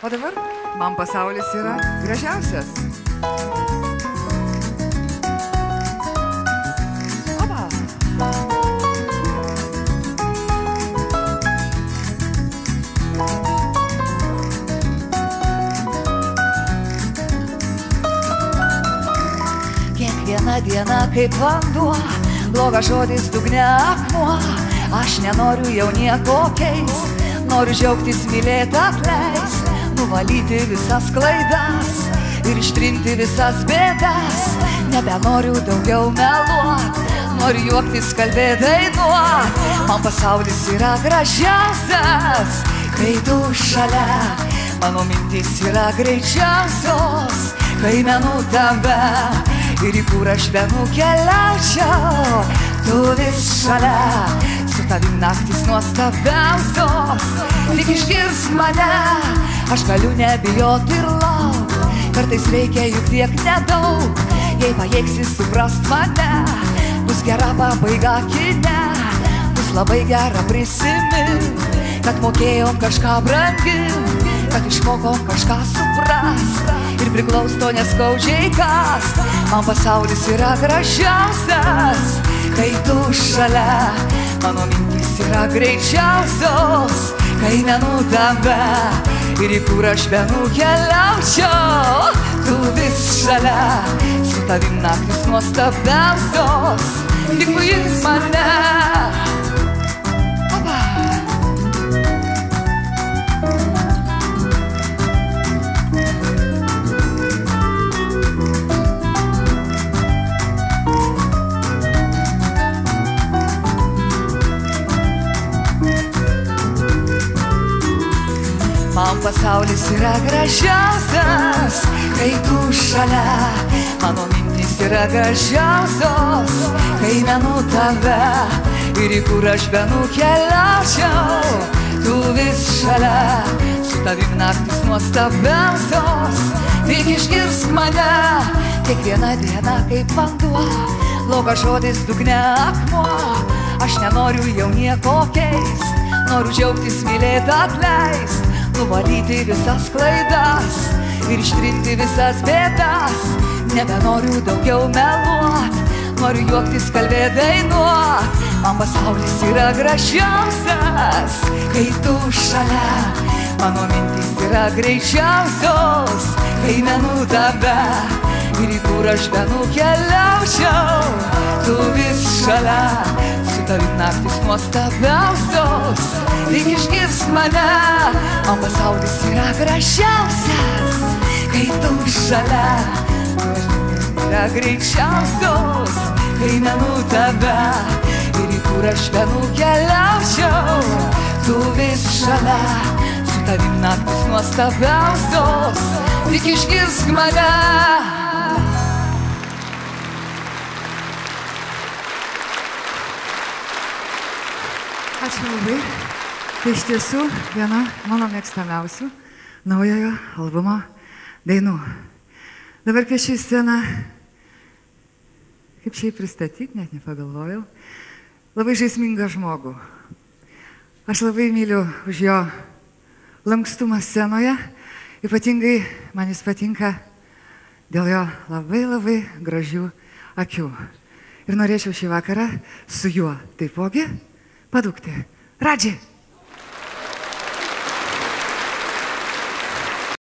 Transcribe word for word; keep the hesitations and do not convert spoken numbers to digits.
O dabar man pasaulis yra gražiausias. Oba. Kiekviena diena kaip vanduo, blogas žodis dugne akmuo. Aš nenoriu jau nieko keist, noriu džiaugtis, mylėti, atleist, nuvalyti visas klaidas ir ištrinti visas bėdas. Nebenoriu daugiau meluot, noriu juoktis, kalbėt, dainuot. Man pasaulis yra gražiausias, kai tu šalia. Mano mintys yra greičiausios, kai menu tave. Ir į kur aš benukeliaučiau, tu vis šalia. Su tavim naktis nuostabiausios, tik išgirsk mane. Aš galiu nebijot ir lauk, kartais reikia juk tiek nedaug. Jei pajėgsi suprast mane, bus gera pabaiga kine. Bus labai gera prisimint, kad mokėjom kažką brangint, kad išmokom kažką suprast ir priklauso neskaudžiai kast. Man pasaulis yra gražiausias, kai tu šalia. Mano mintys yra greičiausios, kai menu tave. Ir į kur aš benukeliaučiau, tu vis šalia. Su tavim naktis nuostabiausios, tik paimk mane. Man pasaulis yra gražiausias, kai tu šalia. Mano mintys yra gražiausios, kai menu tave. Ir į kur aš benukeliaučiau, tu vis šalia. Su tavim naktis nuostabiausios, tik išgirsk mane. Kiekviena diena kaip vanduo, blogas žodis dugne akmuo. Aš nenoriu jau nieko keist, noriu džiaugtis, mylėt, atleist, nuvalyti visas klaidas ir ištrinti visas bėdas. Nebenoriu daugiau meluot, noriu juoktis, kalbėt, dainuot. Man pasaulis yra gražiausias, kai tu šalia. Mano mintys yra greičiausios, kai menu tave. Ir į kur aš benukeliaučiau, tu vis šalia. Su tavim naktis nuostabiausios, tik išgirsk mane. Man pasaulis yra gražiausias, kai tu šalia. Yra greičiausios, kai menu tave. Ir į kur aš benukeliaučiau, tu vis šalia. Su tavim naktis nuostabiausios, tik išgirsk mane. Ačiū labai. Tai iš tiesų viena mano mėgstamiausių naujojo albumo dainų. Dabar kviečiu į sceną, kaip šiai pristatyti, net nepagalvojau, labai žaismingą žmogų. Aš labai myliu už jo lankstumą scenoje, ypatingai man jis patinka dėl jo labai labai gražių akių. Ir norėčiau šį vakarą su juo taipogi padūkti. Radži!